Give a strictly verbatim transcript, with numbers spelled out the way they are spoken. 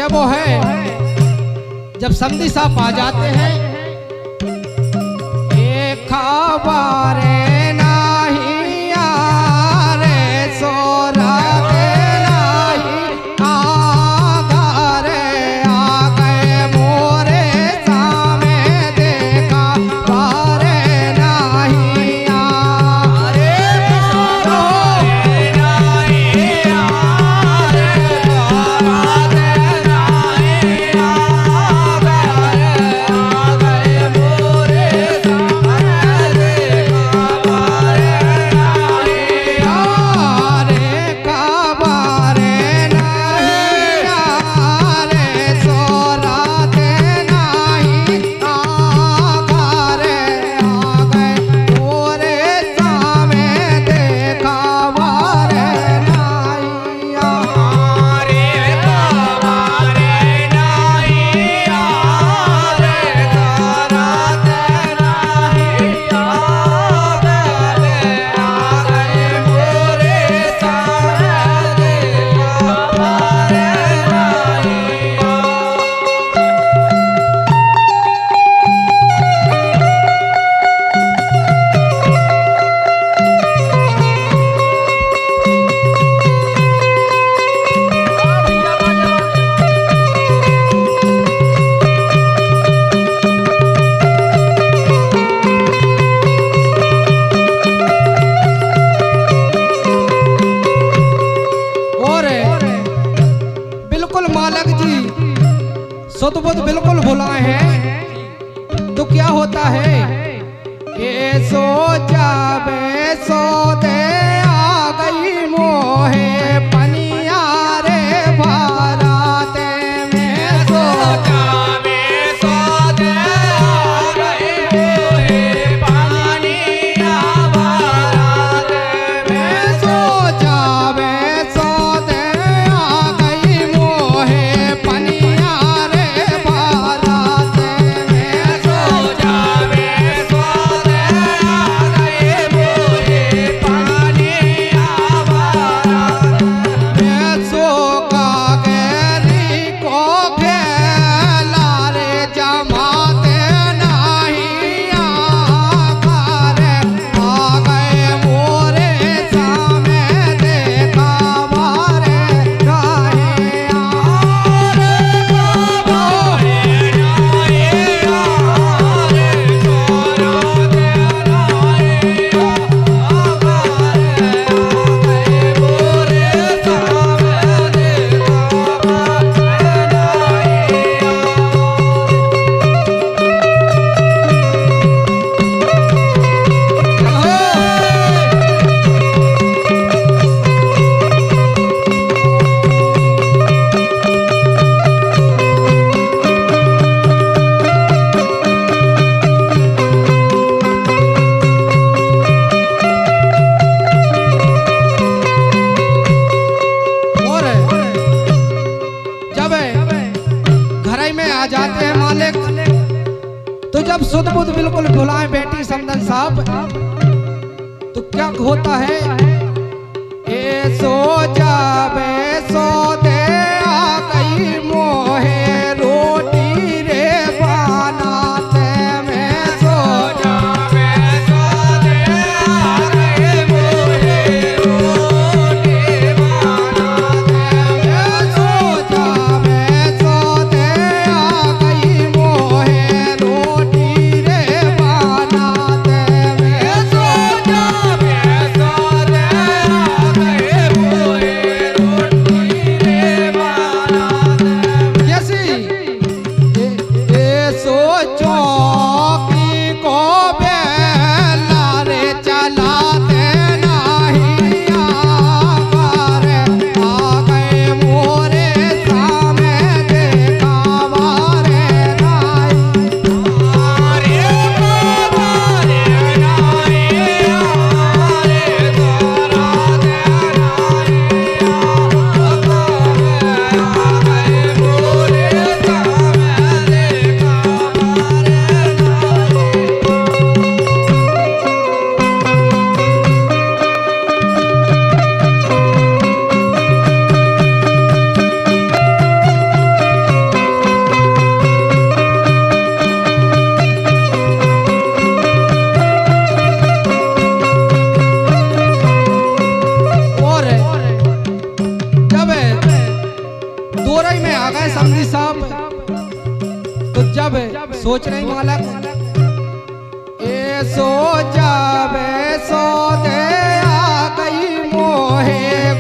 ये वो है जब समधी साहब आ जाते हैं, एक खबर नहीं आरे सोरा सुध-बुध बिल्कुल भुलाए हैं तो क्या होता है, ये सो जावे सो दे आ गई मोहे पनिया रे बाराते में, सो जावे सो दे आ गई मोहे पनिया बाराते में, सो जावे सो दे आ गई मोहे पनिया जाते हैं मालिक। तो जब सुध बुध बिल्कुल भुलाए बेटी समदन साहब तो क्या होता है, ए सो जावे सो दे आ गई मोहे रोटी रे बनाते में, सो जावे सो दे आ गई मोहे रोटी बनाते में, सो जावे सो दे आ गई मोहे रोटी रे बनाते में, सो जावे सो दे आ गई मोहे रोटी रे सोरई में आ गए समझी साहब। तो जब सोच रही माला ए सो जावे सो दे आ गई मोहे